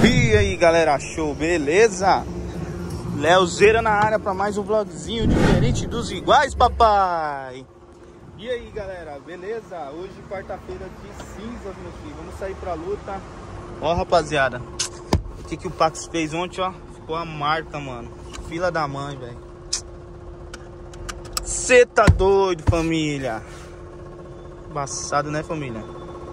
E aí galera, show, beleza? Leozeira na área para mais um vlogzinho diferente dos iguais, papai. E aí galera, beleza? Hoje quarta-feira de cinzas, meu filho. Vamos sair pra luta. Ó rapaziada, o que o Pax fez ontem, ó. Ficou a marca, mano. Fila da mãe, velho. Cê tá doido, família. Embaçado, né, família?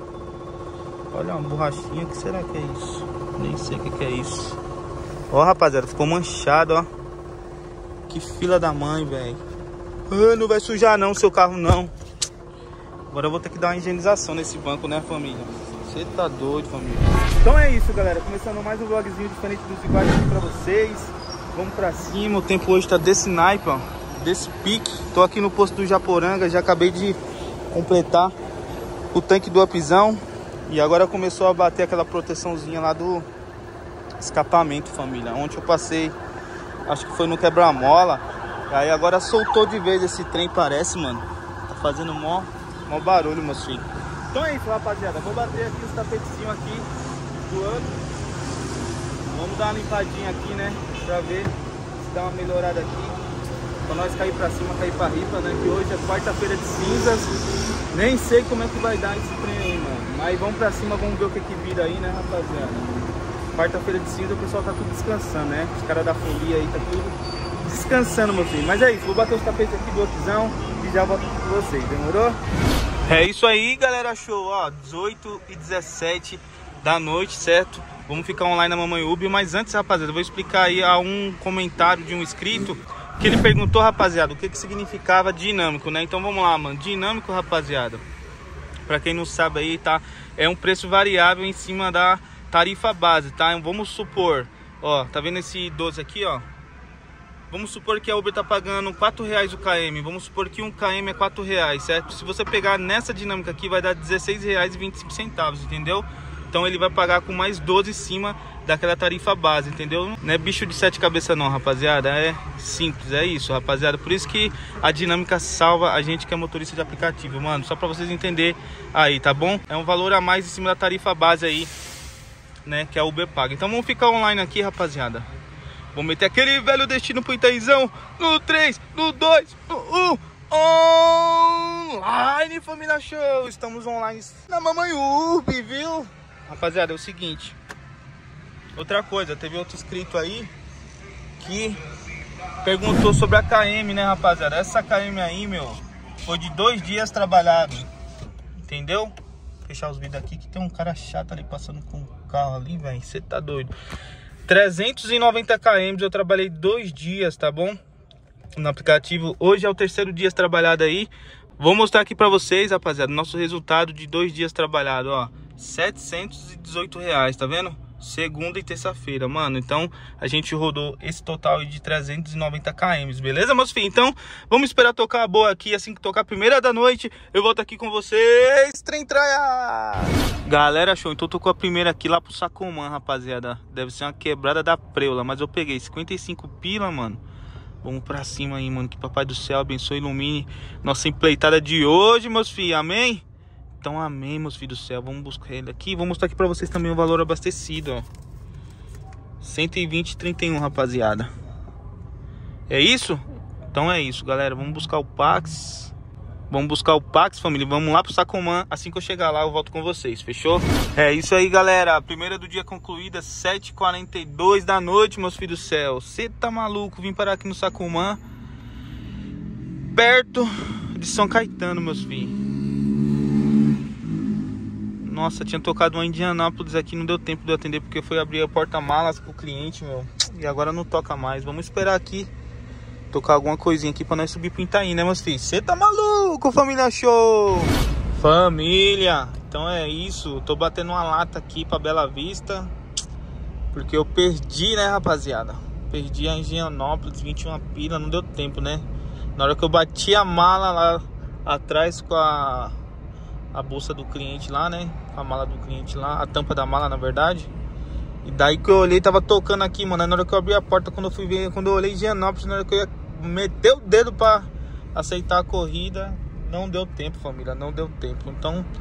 Olha uma borrachinha, o que será que é isso? Nem sei o que é isso. Ó, rapaziada, ficou manchado, ó. Que fila da mãe, velho. Não vai sujar não, seu carro não. Agora eu vou ter que dar uma higienização nesse banco, né, família? Você tá doido, família. Então é isso, galera. Começando mais um vlogzinho diferente dos iguais aqui pra vocês. Vamos pra cima. O tempo hoje tá desse naipe, ó. Desse pique. Tô aqui no posto do Japoranga. Já acabei de completar o tanque do upzão. E agora começou a bater aquela proteçãozinha lá do escapamento, família. Ontem eu passei, acho que foi no quebra-mola. Aí agora soltou de vez esse trem, parece, mano. Tá fazendo mó barulho, meus filhos. Então é isso, rapaziada. Vou bater aqui os tapetezinhos aqui do ano. Vamos dar uma limpadinha aqui, né? Pra ver se dá uma melhorada aqui. Pra nós cair pra cima, cair pra ripa, né? Que hoje é quarta-feira de cinzas. Nem sei como é que vai dar esse trem aí, mano. Mas vamos pra cima, vamos ver o que vira aí, né, rapaziada? Quarta-feira de cinza, o pessoal tá tudo descansando, né? Os caras da folia aí tá tudo descansando, meu filho. Mas é isso, vou bater os tapetes aqui do upzão e já volto com vocês, demorou? É isso aí, galera, show, ó. 18h17 da noite, certo? Vamos ficar online na Mamãe Uber. Mas antes, rapaziada, eu vou explicar aí a um comentário de um inscrito que ele perguntou, rapaziada, o que significava dinâmico, né? Então vamos lá, mano. Dinâmico, rapaziada, pra quem não sabe aí, tá? É um preço variável em cima da tarifa base, tá? Vamos supor, ó, tá vendo esse 12 aqui, ó? Vamos supor que a Uber tá pagando R$4 o km. Vamos supor que um km é R$4, certo? Se você pegar nessa dinâmica aqui, vai dar R$16,25, entendeu? Então ele vai pagar com mais 12 em cima daquela tarifa base, entendeu? Não é bicho de 7 cabeças não, rapaziada. É simples, é isso, rapaziada. Por isso que a dinâmica salva a gente que é motorista de aplicativo, mano. Só pra vocês entenderem aí, tá bom? É um valor a mais em cima da tarifa base aí, né, que a Uber paga. Então vamos ficar online aqui, rapaziada. Vamos meter aquele velho destino pro Itaizão. No 3, no 2, no 1. Online, família show. Estamos online na Mamãe Uber, viu? Rapaziada, é o seguinte. Outra coisa, teve outro inscrito aí que perguntou sobre a KM, né, rapaziada? Essa KM aí, meu, foi de 2 dias trabalhado, entendeu? Vou fechar os vídeos aqui que tem um cara chato ali passando com o carro ali, velho. Você tá doido. 390 km eu trabalhei 2 dias, tá bom? No aplicativo. Hoje é o 3º dia trabalhado aí. Vou mostrar aqui pra vocês, rapaziada, nosso resultado de 2 dias trabalhado, ó. R$718, tá vendo? Segunda e terça-feira, mano. Então a gente rodou esse total de 390 km, beleza, meus filhos? Então vamos esperar tocar a boa aqui. Assim que tocar a primeira da noite, eu volto aqui com vocês. Trem traia! Galera, show. Então tocou a primeira aqui lá pro Sacomã, rapaziada. Deve ser uma quebrada da preula, mas eu peguei 55 pila, mano. Vamos pra cima aí, mano. Que papai do céu abençoe e ilumine nossa empleitada de hoje, meus filhos. Amém? Então amém, meus filhos do céu. Vamos buscar ele aqui. Vou mostrar aqui pra vocês também o valor abastecido, ó. 120,31, rapaziada. É isso? Então é isso, galera. Vamos buscar o Pax. Vamos buscar o Pax, família. Vamos lá pro Sacomã. Assim que eu chegar lá, eu volto com vocês. Fechou? É isso aí, galera. A primeira do dia concluída, 7h42 da noite, meus filhos do céu. Você tá maluco? Vim parar aqui no Sacomã, perto de São Caetano, meus filhos. Nossa, tinha tocado uma Indianápolis aqui, não deu tempo de eu atender porque foi abrir a porta-malas pro cliente, meu. E agora não toca mais. Vamos esperar aqui tocar alguma coisinha aqui pra nós subir pro Itaim, né, meus filhos? Você tá maluco, família show! Família! Então é isso. Tô batendo uma lata aqui pra Bela Vista, porque eu perdi, né, rapaziada? Perdi a Indianápolis, 21 pila, não deu tempo, né? Na hora que eu bati a mala lá atrás com a bolsa do cliente lá, né? A mala do cliente lá, a tampa da mala, na verdade. E daí que eu olhei, tava tocando aqui, mano. Aí na hora que eu abri a porta, quando eu fui ver, quando eu olhei Indianápolis, na hora que eu ia meter o dedo pra aceitar a corrida, não deu tempo, família, não deu tempo. Então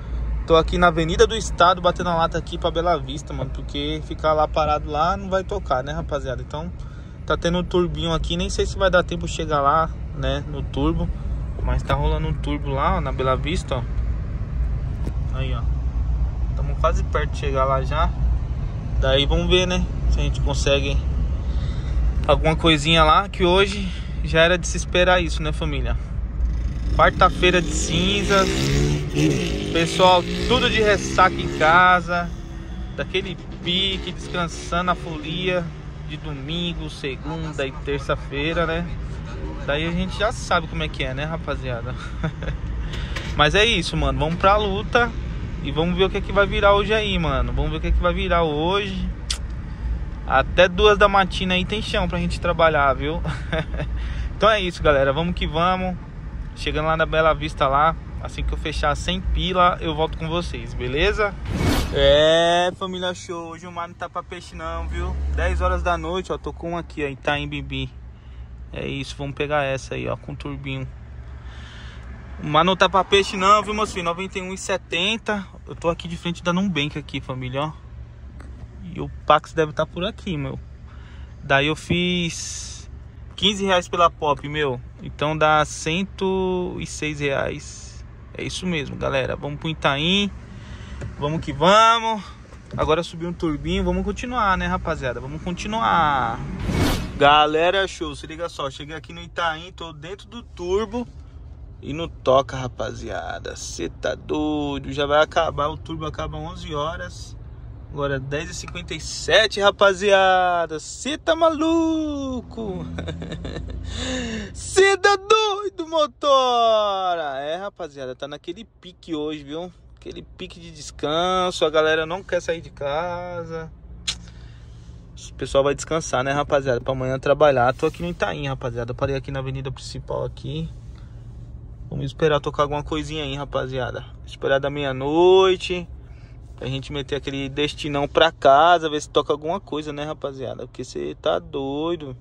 Tô aqui na Avenida do Estado, batendo a lata aqui pra Bela Vista, mano. Porque ficar lá parado lá não vai tocar, né, rapaziada? Então, tá tendo um turbinho aqui. Nem sei se vai dar tempo de chegar lá, né, no turbo. Mas tá rolando um turbo lá, ó, na Bela Vista, ó. Aí, ó. Estamos quase perto de chegar lá já. Daí vamos ver, né, se a gente consegue alguma coisinha lá. Que hoje já era de se esperar isso, né, família? Quarta-feira de cinzas. Pessoal, tudo de ressaca em casa. Daquele pique, descansando na folia de domingo, segunda e terça-feira, né? Daí a gente já sabe como é que é, né, rapaziada? Mas é isso, mano. Vamos pra luta. E vamos ver o que é que vai virar hoje aí, mano. Vamos ver o que é que vai virar hoje. Até 2 da matina aí tem chão pra gente trabalhar, viu? Então é isso, galera. Vamos que vamos. Chegando lá na Bela Vista lá. Assim que eu fechar 100 pila, eu volto com vocês, beleza? É, família show. Hoje o mar não tá pra peixe não, viu? 10 horas da noite, ó. Tô com um aqui, ó. Itaim Bibi. É isso, vamos pegar essa aí, ó. Com turbinho. O mar não tá pra peixe não, viu, meus filhos? 91,70. Eu tô aqui de frente da Nubank aqui, família, ó. E o Pax deve estar por aqui, meu. Daí eu fiz 15 reais pela Pop, meu. Então dá 106 reais. É isso mesmo, galera. Vamos pro Itaim. Vamos que vamos. Agora subiu um turbinho. Vamos continuar, né, rapaziada? Vamos continuar. Galera, show. Se liga só. Cheguei aqui no Itaim. Tô dentro do turbo. E não toca, rapaziada. Cê tá doido. Já vai acabar. O turbo acaba 11 horas. Agora 10h57, rapaziada. Cê tá maluco? Cê tá doido, motora? É, rapaziada, tá naquele pique hoje, viu? Aquele pique de descanso. A galera não quer sair de casa. O pessoal vai descansar, né, rapaziada? Pra amanhã trabalhar. Tô aqui no Itaim, rapaziada. Parei aqui na avenida principal aqui. Vamos esperar tocar alguma coisinha aí, rapaziada. Esperar da meia-noite. Pra gente meter aquele destinão pra casa, ver se toca alguma coisa, né, rapaziada? Porque você tá doido.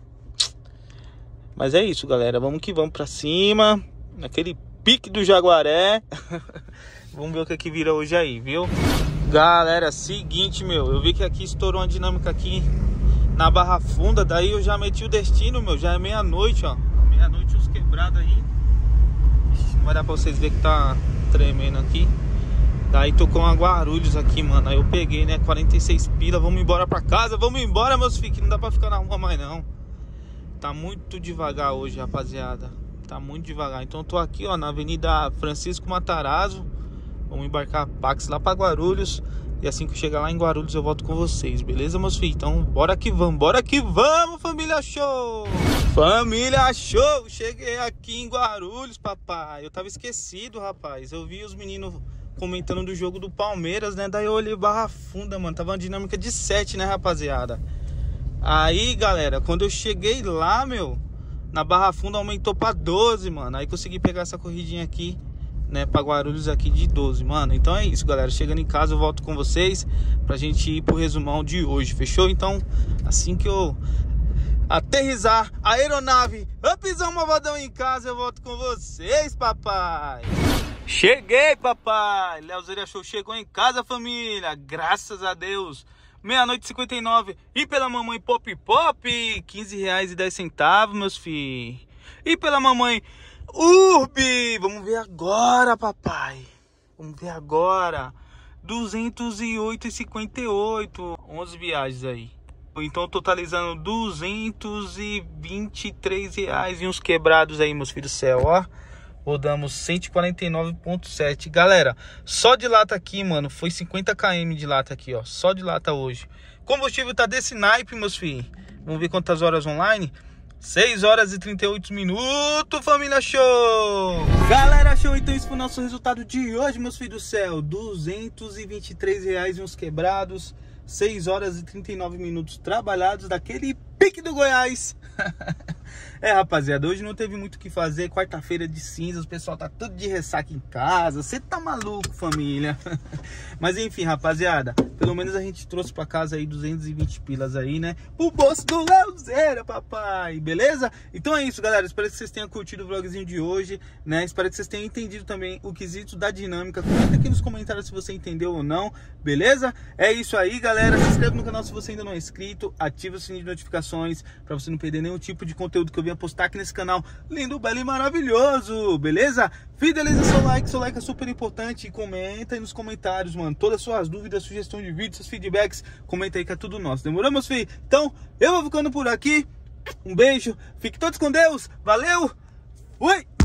Mas é isso, galera. Vamos que vamos pra cima. Naquele pique do Jaguaré. Vamos ver o que é que vira hoje aí, viu? Galera, seguinte, meu. Eu vi que aqui estourou uma dinâmica aqui na Barra Funda. Daí eu já meti o destino, meu. Já é meia-noite, ó. Meia-noite uns quebrados aí. Não vai dar pra vocês verem que tá tremendo aqui. Daí tocou uma Guarulhos aqui, mano. Aí eu peguei, né, 46 pila. Vamos embora pra casa. Vamos embora, meus filhos, que não dá pra ficar na rua mais não. Tá muito devagar hoje, rapaziada. Tá muito devagar. Então eu tô aqui, ó, na Avenida Francisco Matarazzo. Vamos embarcar Pax lá pra Guarulhos. E assim que eu chegar lá em Guarulhos eu volto com vocês, beleza, meus filhos? Então bora que vamos, família show! Família show! Cheguei aqui em Guarulhos, papai. Eu tava esquecido, rapaz. Eu vi os meninos comentando do jogo do Palmeiras, né? Daí eu olhei Barra Funda, mano. Tava uma dinâmica de 7, né, rapaziada? Aí, galera, quando eu cheguei lá, meu, na Barra Funda aumentou pra 12, mano. Aí consegui pegar essa corridinha aqui, né, pra Guarulhos aqui de 12, mano. Então é isso, galera. Chegando em casa eu volto com vocês pra gente ir pro resumão de hoje, fechou? Então, assim que eu aterrissar a aeronave, upzão malvadão em casa, eu volto com vocês, papai. Cheguei, papai. Leozeria Show chegou em casa, família. Graças a Deus. Meia-noite 59. E pela mamãe Pop Pop, 15 reais e 10 centavos, meus filhos. E pela mamãe Urbi. Vamos ver agora, papai. Vamos ver agora. 208,58. 11 viagens aí. Então totalizando 223 reais e uns quebrados aí, meus filhos do céu, ó. Rodamos 149,7. Galera, só de lata aqui, mano, foi 50 km de lata aqui, ó. Só de lata hoje. Combustível tá desse naipe, meus filhos. Vamos ver quantas horas online. 6 horas e 38 minutos, família show! Galera, show, então esse foi o nosso resultado de hoje, meus filhos do céu. 223 reais e uns quebrados. 6 horas e 39 minutos trabalhados daquele pique do Goiás. É, rapaziada, hoje não teve muito o que fazer. Quarta-feira de cinzas, o pessoal tá tudo de ressaca em casa. Você tá maluco, família? Mas enfim, rapaziada, pelo menos a gente trouxe pra casa aí 220 pilas aí, né? O bolso do Leozeira, papai, beleza? Então é isso, galera. Espero que vocês tenham curtido o vlogzinho de hoje, né? Espero que vocês tenham entendido também o quesito da dinâmica. Comenta aqui nos comentários se você entendeu ou não, beleza? É isso aí, galera. Se inscreve no canal se você ainda não é inscrito. Ativa o sininho de notificações pra você não perder nenhum tipo de conteúdo que eu venha postar aqui nesse canal lindo, belo e maravilhoso, beleza? Fideliza seu like é super importante. E comenta aí nos comentários, mano, todas as suas dúvidas, sugestões de vídeos, seus feedbacks, comenta aí que é tudo nosso. Demorou, meus filhos? Então, eu vou ficando por aqui. Um beijo, fiquem todos com Deus, valeu, fui!